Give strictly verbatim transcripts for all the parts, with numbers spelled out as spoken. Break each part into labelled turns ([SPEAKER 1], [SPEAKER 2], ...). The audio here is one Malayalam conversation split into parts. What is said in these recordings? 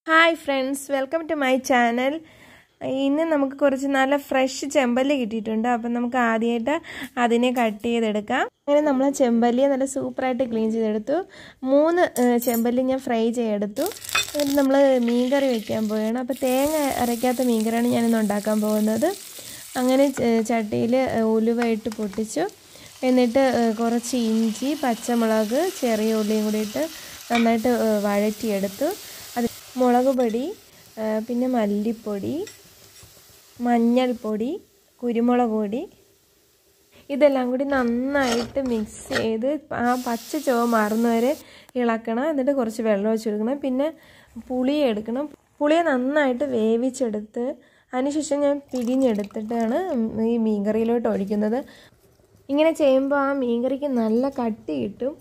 [SPEAKER 1] Hi friends, welcome to my channel. ഇന്ന് നമുക്ക് കുറച്ച് നല്ല ഫ്രഷ് ചെമ്പല്ലി കിട്ടിയിട്ടുണ്ട്. അപ്പോൾ നമുക്ക് ആദ്യമായിട്ട് അതിനെ കട്ട് ചെയ്തെടുക്കാം. അങ്ങനെ നമ്മൾ ചെമ്പല്ലിയെ നല്ല സൂപ്പറായിട്ട് ക്ലീൻ ചെയ്തെടുത്തു. മൂന്ന് ചെമ്പല്ലി ഞാൻ ഫ്രൈ ചെയ്തെടുത്തു. എന്നിട്ട് നമ്മൾ മീൻകറി വെക്കാൻ പോവുകയാണ്. അപ്പോൾ തേങ്ങ അരയ്ക്കാത്ത മീൻകറിയാണ് ഞാനിന്ന് ഉണ്ടാക്കാൻ പോകുന്നത്. അങ്ങനെ ചട്ടിയിൽ ഉലുവ ഇട്ട് പൊട്ടിച്ചു. എന്നിട്ട് കുറച്ച് ഇഞ്ചി, പച്ചമുളക്, ചെറിയ ഉള്ളിയും കൂടി ഇട്ട് നന്നായിട്ട് വഴറ്റിയെടുത്തു. അത് മുളക് പൊടി, പിന്നെ മല്ലിപ്പൊടി, മഞ്ഞൾപ്പൊടി, കുരുമുളക് പൊടി ഇതെല്ലാം കൂടി നന്നായിട്ട് മിക്സ് ചെയ്ത് ആ പച്ച ചുവ മാറുന്നവരെ ഇളക്കണം. എന്നിട്ട് കുറച്ച് വെള്ളം ഒഴിച്ചെടുക്കണം. പിന്നെ പുളി എടുക്കണം. പുളിയെ നന്നായിട്ട് വേവിച്ചെടുത്ത് അതിനുശേഷം ഞാൻ പിഴിഞ്ഞെടുത്തിട്ടാണ് ഈ മീൻകറിയിലോട്ട് ഒഴിക്കുന്നത്. ഇങ്ങനെ ചെയ്യുമ്പോൾ ആ മീൻകറിക്ക് നല്ല കട്ടി കിട്ടും.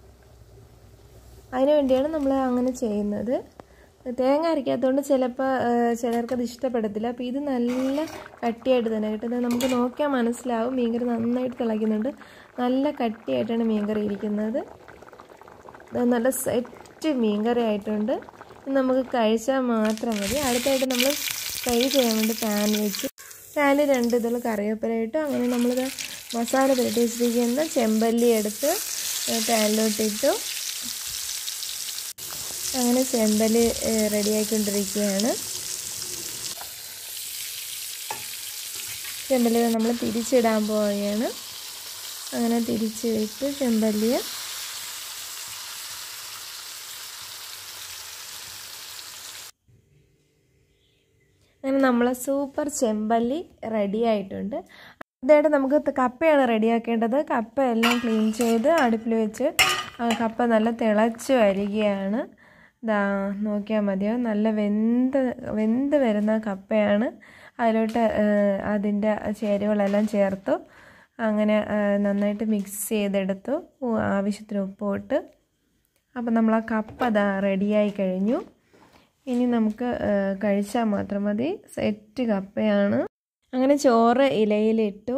[SPEAKER 1] അതിനു വേണ്ടിയാണ് നമ്മൾ അങ്ങനെ ചെയ്യുന്നത്. തേങ്ങ അരയ്ക്കാത്തതുകൊണ്ട് ചിലപ്പോൾ ചിലർക്കത് ഇഷ്ടപ്പെടത്തില്ല. അപ്പോൾ ഇത് നല്ല കട്ടിയായിട്ട് തന്നെ കിട്ടുന്നത്. നമുക്ക് നോക്കിയാൽ മനസ്സിലാവും മീൻകറി നന്നായിട്ട് തിളയ്ക്കുന്നുണ്ട്. നല്ല കട്ടിയായിട്ടാണ് മീൻകറി ഇരിക്കുന്നത്. നല്ല സെറ്റ് മീൻകറി ആയിട്ടുണ്ട്. നമുക്ക് കഴിച്ചാൽ മാത്രം മതി. അടുത്തായിട്ട് നമ്മൾ ഫ്രൈ ചെയ്യാൻ വേണ്ടി പാൻ വെച്ച് പാനിൽ രണ്ട് ഇതിൽ കറിവേപ്പില ഇട്ടു. അങ്ങനെ നമ്മളിത് മസാല പുരട്ടി വെച്ചിരിക്കുന്ന ചെമ്പല്ലി എടുത്ത് പാനിലോട്ടിട്ടു. അങ്ങനെ ചെമ്പല്ലി റെഡിയായിക്കൊണ്ടിരിക്കുകയാണ്. ചെമ്പല്ലി നമ്മൾ തിരിച്ചിടാൻ പോവുകയാണ്. അങ്ങനെ തിരിച്ച് വെച്ച് ചെമ്പല്ലിയെ അങ്ങനെ നമ്മളെ സൂപ്പർ ചെമ്പല്ലി റെഡി ആയിട്ടുണ്ട്. ഇതായിട്ട് നമുക്ക് കപ്പയാണ് റെഡിയാക്കേണ്ടത്. കപ്പ എല്ലാം ക്ലീൻ ചെയ്ത് അടുപ്പിൽ വെച്ച് കപ്പ നല്ല തിളച്ച് വരികയാണ്. ഇതാ നോക്കിയാൽ മതിയോ, നല്ല വെന്ത് വെന്ത് വരുന്ന കപ്പയാണ്. അതിലോട്ട് അതിൻ്റെ ചേരുവകളെല്ലാം ചേർത്തു. അങ്ങനെ നന്നായിട്ട് മിക്സ് ചെയ്തെടുത്തു. ആവശ്യത്തിന് ഉപ്പ് ഇട്ട്. അപ്പം നമ്മൾ ആ കപ്പ അതാ റെഡിയായി കഴിഞ്ഞു. ഇനി നമുക്ക് കഴിച്ചാൽ മാത്രം മതി. സെറ്റ് കപ്പയാണ്. അങ്ങനെ ചോറ് ഇലയിലിട്ടു.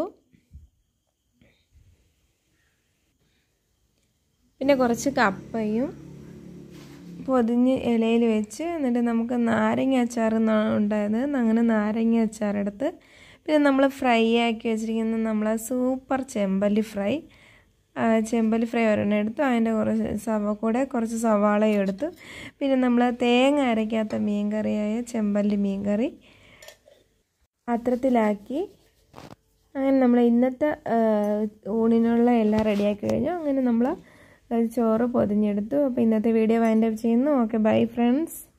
[SPEAKER 1] പിന്നെ കുറച്ച് കപ്പയും പൊതിഞ്ഞ് ഇലയിൽ വെച്ച് എന്നിട്ട് നമുക്ക് നാരങ്ങ അച്ചാർ ഉണ്ടായത്. അങ്ങനെ നാരങ്ങ അച്ചാറെടുത്ത് പിന്നെ നമ്മൾ ഫ്രൈ ആക്കി വെച്ചിരിക്കുന്ന നമ്മളെ സൂപ്പർ ചെമ്പല്ലി ഫ്രൈ ചെമ്പല്ലി ഫ്രൈ ഒരെണ്ണം എടുത്തു. അതിൻ്റെ കുറച്ച് സവ കൂടെ കുറച്ച് സവാളയും എടുത്തു. പിന്നെ നമ്മൾ തേങ്ങ അരയ്ക്കാത്ത മീൻകറിയായ ചെമ്പല്ലി മീൻകറി പാത്രത്തിലാക്കി. അങ്ങനെ നമ്മൾ ഇന്നത്തെ ഊണിനുള്ള എല്ലാം റെഡിയാക്കി കഴിഞ്ഞു. അങ്ങനെ നമ്മൾ ചോറ് പൊതിഞ്ഞെടുത്തു. അപ്പോൾ ഇന്നത്തെ വീഡിയോ വൈൻഡ് അപ്പ് ചെയ്യുന്നു. Okay, bye friends.